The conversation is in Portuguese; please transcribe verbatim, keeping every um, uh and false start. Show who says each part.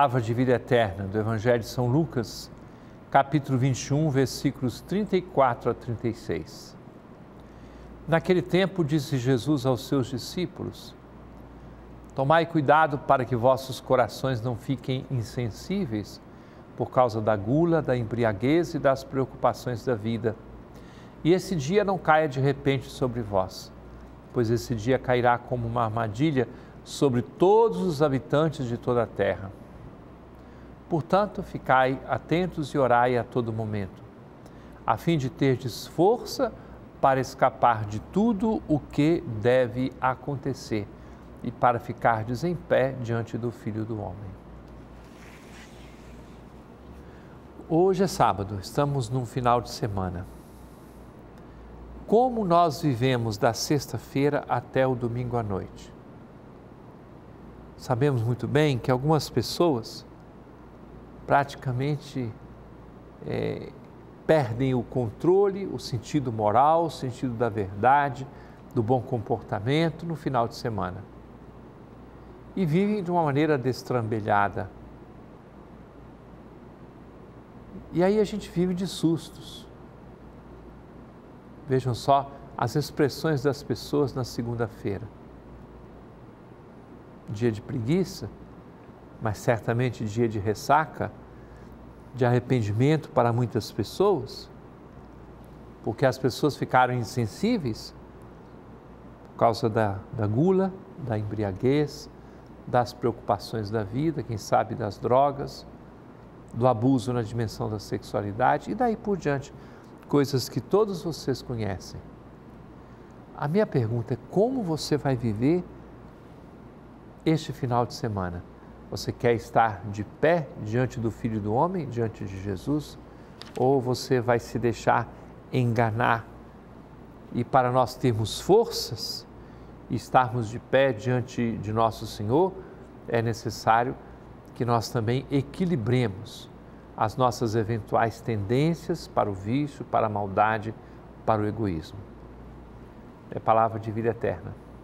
Speaker 1: Palavra de vida eterna do Evangelho de São Lucas, capítulo vinte e um, versículos trinta e quatro a trinta e seis. Naquele tempo disse Jesus aos seus discípulos: tomai cuidado para que vossos corações não fiquem insensíveis por causa da gula, da embriaguez e das preocupações da vida. E esse dia não caia de repente sobre vós, pois esse dia cairá como uma armadilha sobre todos os habitantes de toda a terra. Portanto, ficai atentos e orai a todo momento, a fim de terdes força para escapar de tudo o que deve acontecer e para ficardes em pé diante do Filho do Homem. Hoje é sábado, estamos num final de semana. Como nós vivemos da sexta-feira até o domingo à noite? Sabemos muito bem que algumas pessoas praticamente é, perdem o controle, o sentido moral, o sentido da verdade, do bom comportamento no final de semana. E vivem de uma maneira destrambelhada. E aí a gente vive de sustos. Vejam só as expressões das pessoas na segunda-feira. Dia de preguiça, mas certamente dia de ressaca, de arrependimento para muitas pessoas, porque as pessoas ficaram insensíveis por causa da, da gula, da embriaguez, das preocupações da vida, quem sabe das drogas, do abuso na dimensão da sexualidade e daí por diante, coisas que todos vocês conhecem. A minha pergunta é: como você vai viver este final de semana? Você quer estar de pé diante do Filho do Homem, diante de Jesus? Ou você vai se deixar enganar? E para nós termos forças e estarmos de pé diante de nosso Senhor, é necessário que nós também equilibremos as nossas eventuais tendências para o vício, para a maldade, para o egoísmo. É palavra de vida eterna.